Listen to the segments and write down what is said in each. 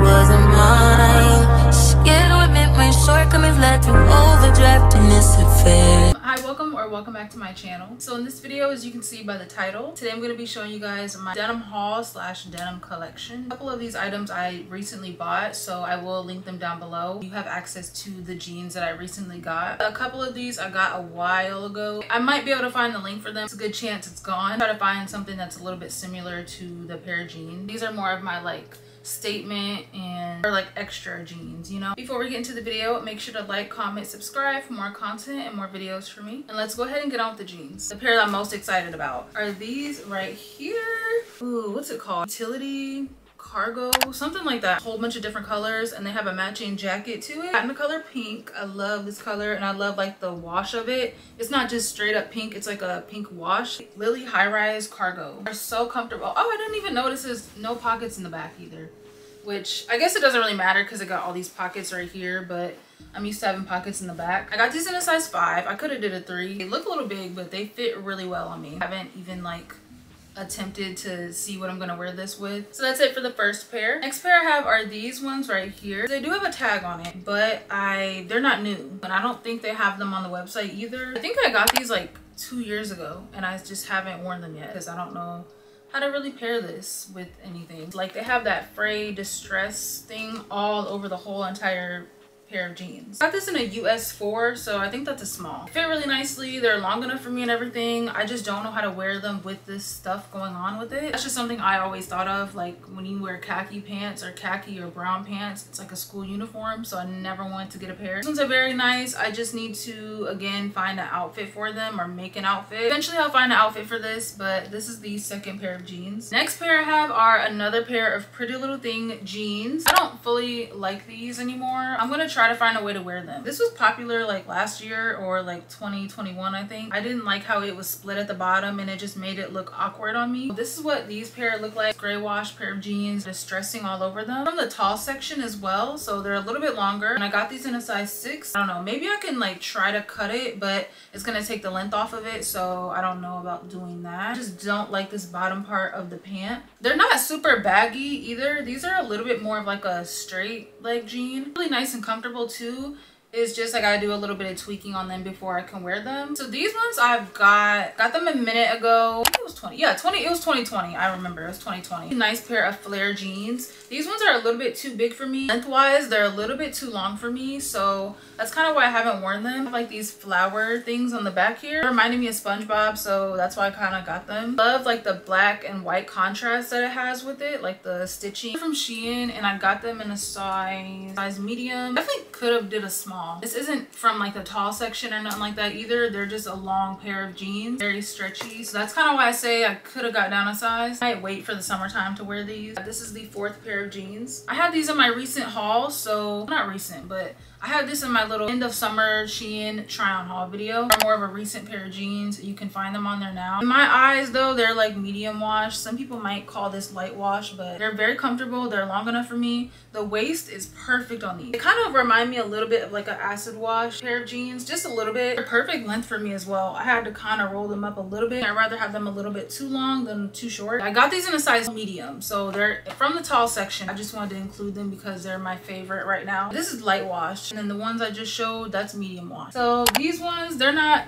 wasn't mine. Scared to admit my shortcomings led to overdraft and this affair. Hi, welcome back to my channel. So in this video, as you can see by the title, today I'm going to be showing you guys my denim haul slash denim collection. A couple of these items I recently bought, so I will link them down below. You have access to the jeans that I recently got. A couple of these I got a while ago. I might be able to find the link for them. It's a good chance it's gone. Try to find something that's a little bit similar to the pair of jeans. These are more of my like statement and or like extra jeans, you know. Before we get into the video, make sure to like, comment, subscribe for more content and more videos for me. And let's go ahead and get on with the jeans. The pair that I'm most excited about are these right here. Ooh, what's it called? Utility cargo, something like that. A whole bunch of different colors, and they have a matching jacket to it. In the color pink. I love this color, and I love like the wash of it. It's not just straight up pink, it's like a pink wash. Lily high-rise cargo. They're so comfortable. Oh, I didn't even notice there's no pockets in the back either, which I guess it doesn't really matter because it got all these pockets right here, but I'm used to having pockets in the back. I got these in a size 5. I could have did a 3. They look a little big, but they fit really well on me. I haven't even like attempted to see what I'm gonna wear this with. So that's it for the first pair. Next pair I have are these ones right here. They do have a tag on it, but they're not new, and I don't think they have them on the website either. I think I got these like 2 years ago, and I just haven't worn them yet because I don't know how to really pair this with anything. Like, they have that fray distress thing all over the whole entire pair of jeans. I got this in a US 4, so I think that's a small. They fit really nicely. They're long enough for me and everything. I just don't know how to wear them with this stuff going on with it. That's just something I always thought of, like when you wear khaki pants or khaki or brown pants, it's like a school uniform, so I never wanted to get a pair. These ones are very nice. I just need to, again, find an outfit for them or make an outfit. Eventually I'll find an outfit for this, but this is the second pair of jeans. Next pair I have are another pair of Pretty Little Thing jeans. I don't fully like these anymore. I'm gonna try to find a way to wear them. This was popular like last year or like 2021, I think. I didn't like how it was split at the bottom and it just made it look awkward on me. This is what these pair look like. Gray wash pair of jeans, distressing all over them. From the tall section as well, so they're a little bit longer, and I got these in a size 6. I don't know, maybe I can like try to cut it, but it's gonna take the length off of it, so I don't know about doing that. I just don't like this bottom part of the pant. They're not super baggy either. These are a little bit more of like a straight leg jean. Really nice and comfortable too. It's just I gotta do a little bit of tweaking on them before I can wear them. So these ones I've got them a minute ago. I think it was 20. Yeah, it was 2020. I remember it was 2020. Nice pair of flare jeans. These ones are a little bit too big for me. Lengthwise, they're a little bit too long for me, so that's kind of why I haven't worn them. I have like these flower things on the back here. It reminded me of SpongeBob, so that's why I kind of got them. Love like the black and white contrast that it has with it, like the stitching. From Shein, and I got them in a size medium. Definitely could have did a small. This isn't from like the tall section or nothing like that either. They're just a long pair of jeans, very stretchy. So that's kind of why I say I could have got down a size. I might wait for the summertime to wear these. This is the 4th pair of jeans. I had these in my recent haul, so not recent, but I had this in my little end of summer Shein try on haul video. More of a recent pair of jeans. You can find them on there now. In my eyes though, they're like medium wash. Some people might call this light wash, but they're very comfortable. They're long enough for me. The waist is perfect on these. They kind of remind me a little bit of like an acid wash pair of jeans, just a little bit. They're perfect length for me as well. I had to kind of roll them up a little bit. I'd rather have them a little bit too long than too short. I got these in a size medium, so they're from the tall section. I just wanted to include them because they're my favorite right now. This is light wash, and then the ones I just showed, that's medium wash. So these ones,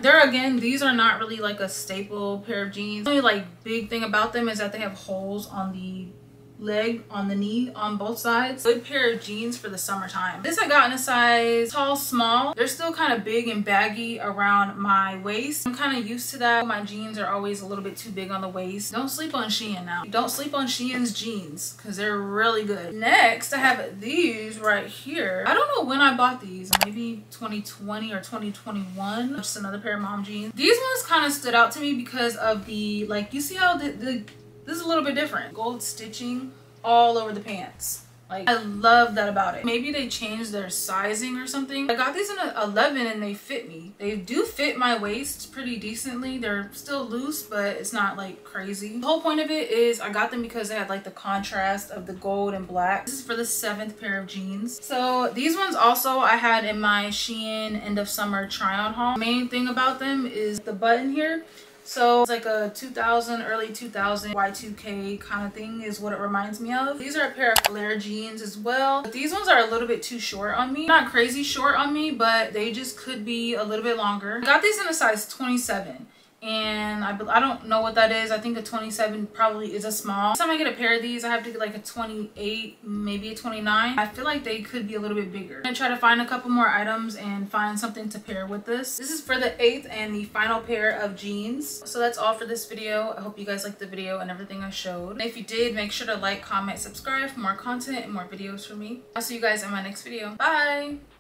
these are not really like a staple pair of jeans. The only like big thing about them is that they have holes on the leg, on the knee, on both sides. Good pair of jeans for the summertime. This I got in a size tall small. They're still kind of big and baggy around my waist. I'm kind of used to that. My jeans are always a little bit too big on the waist. Don't sleep on Shein now. Don't sleep on Shein's jeans because they're really good. Next, I have these right here. I don't know when I bought these. Maybe 2020 or 2021. Just another pair of mom jeans. These ones kind of stood out to me because of the, like, you see how this is a little bit different. Gold stitching all over the pants. Like, I love that about it. Maybe they changed their sizing or something. I got these in an 11 and they fit me. They do fit my waist pretty decently. They're still loose, but it's not like crazy. The whole point of it is I got them because they had like the contrast of the gold and black. This is for the 7th pair of jeans. So these ones also I had in my Shein end of summer try on haul. The main thing about them is the button here. So it's like a 2000, early 2000 Y2K kind of thing is what it reminds me of. These are a pair of flare jeans as well. But these ones are a little bit too short on me. Not crazy short on me, but they just could be a little bit longer. I got these in a size 27. And I don't know what that is. I think a 27 probably is a small. Next time I get a pair of these, I have to get like a 28, maybe a 29. I feel like they could be a little bit bigger. I'm gonna try to find a couple more items and find something to pair with this. This is for the 8th and the final pair of jeans. So that's all for this video. I hope you guys liked the video and everything I showed. And if you did, make sure to like, comment, subscribe for more content and more videos from me. I'll see you guys in my next video. Bye!